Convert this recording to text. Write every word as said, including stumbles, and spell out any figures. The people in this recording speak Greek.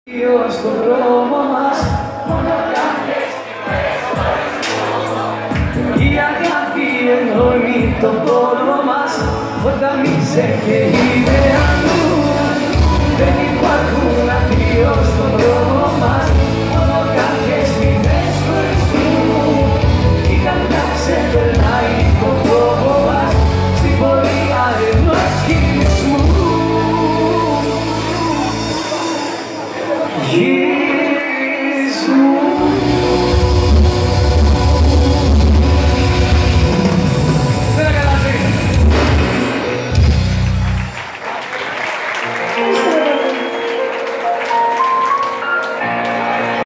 Στον δρόμο μας η αγάπη ενώνει τον πόνο μας όταν μη ξεχέει.